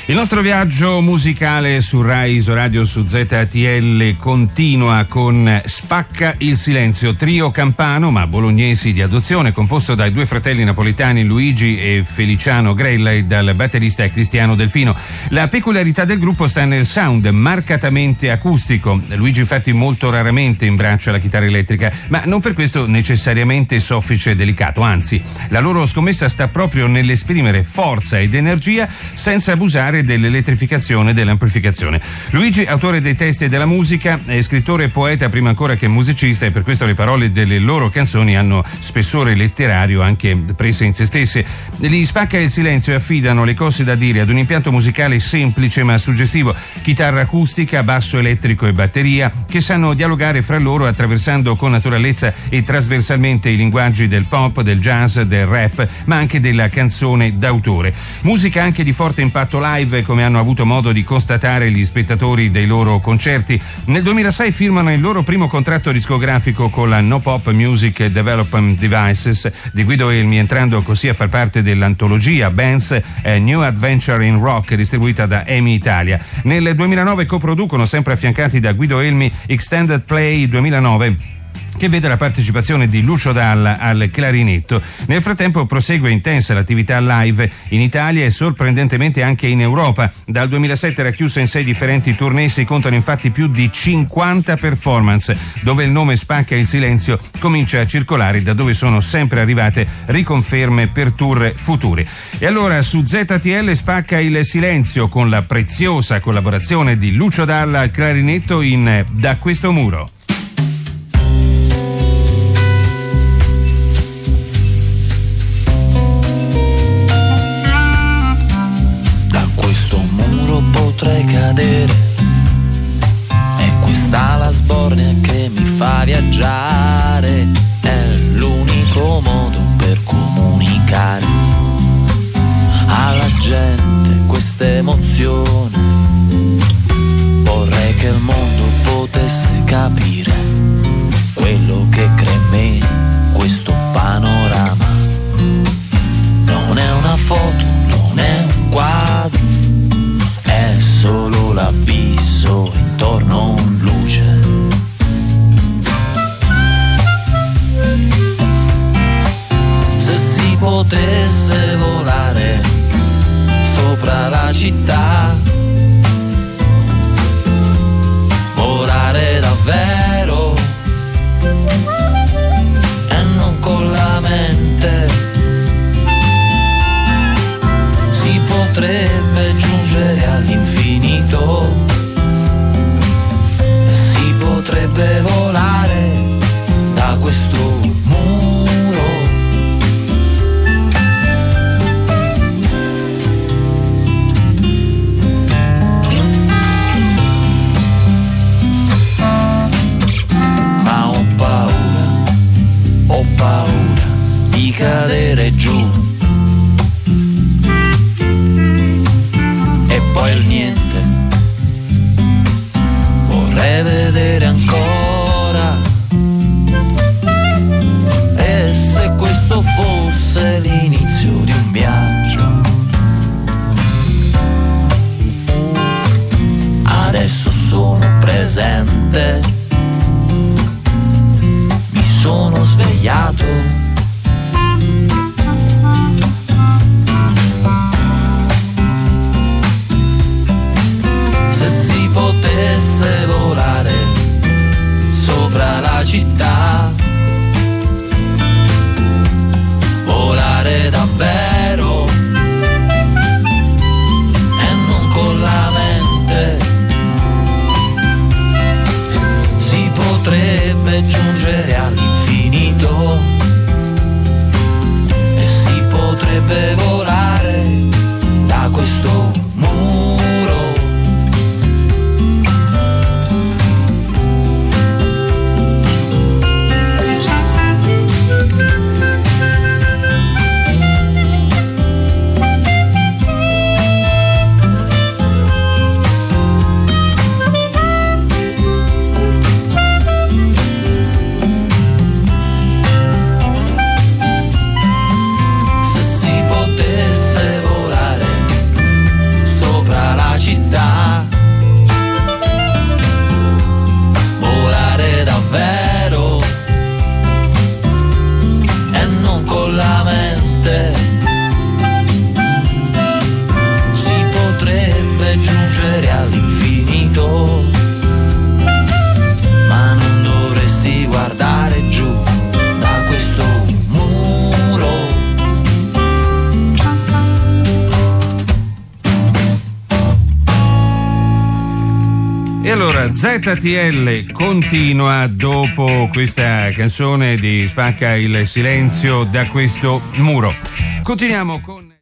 Il nostro viaggio musicale su Rai Isoradio su ZTL continua con Spacca il silenzio, trio campano ma bolognesi di adozione, composto dai due fratelli napoletani Luigi e Feliciano Grella e dal batterista Cristiano Delfino. La peculiarità del gruppo sta nel sound marcatamente acustico. Luigi infatti molto raramente imbraccia la chitarra elettrica, ma non per questo necessariamente soffice e delicato, anzi la loro scommessa sta proprio nell'esprimere forza ed energia senza abusare dell'elettrificazione e dell'amplificazione. Luigi, autore dei testi e della musica, è scrittore e poeta prima ancora che musicista, e per questo le parole delle loro canzoni hanno spessore letterario anche prese in se stesse. Gli Spacca il silenzio e affidano le cose da dire ad un impianto musicale semplice ma suggestivo, chitarra acustica, basso elettrico e batteria che sanno dialogare fra loro attraversando con naturalezza e trasversalmente i linguaggi del pop, del jazz, del rap, ma anche della canzone d'autore. Musica anche di forte impatto live, come hanno avuto modo di constatare gli spettatori dei loro concerti. Nel 2006 firmano il loro primo contratto discografico con la No Pop Music Development Devices di Guido Elmi, entrando così a far parte dell'antologia Bands New Adventure in Rock distribuita da EMI Italia. Nel 2009 coproducono, sempre affiancati da Guido Elmi, Extended Play 2009, che vede la partecipazione di Lucio Dalla al clarinetto. Nel frattempo prosegue intensa l'attività live in Italia e sorprendentemente anche in Europa. Dal 2007 racchiusa in 6 differenti tournée, si contano infatti più di 50 performance, dove il nome Spacca il silenzio comincia a circolare, da dove sono sempre arrivate riconferme per tour futuri. E allora su ZTL Spacca il silenzio, con la preziosa collaborazione di Lucio Dalla al clarinetto in Da questo muro. Potrei cadere, è questa la sbornia che mi fa viaggiare, è l'unico modo per comunicare alla gente questa emozione. Vorrei che il mondo potesse capire quello che crea in me questo panorama. Non è una foto, non è un quadro, è solo l'abisso intorno in luce. Se si potesse volare sopra la città, volare davvero e non con la mente, si potrebbe giungere all'infinito, si potrebbe volare da questo muro. Ma ho paura di cadere giù, e poi il niente, vorrei vedere ancora. E se questo fosse l'inizio di un viaggio, adesso sono presente, mi sono svegliato. Potesse volare sopra la città, volare davvero e non con la mente, si potrebbe giungere all'infinito e si potrebbe volare da questo muro. città, volare davvero e non con la mente. Si potrebbe giungere all'infinito, ma non dovresti guardare giù da questo muro. E allora ZTL continua dopo questa canzone di Spacca il silenzio da questo muro. Continuiamo con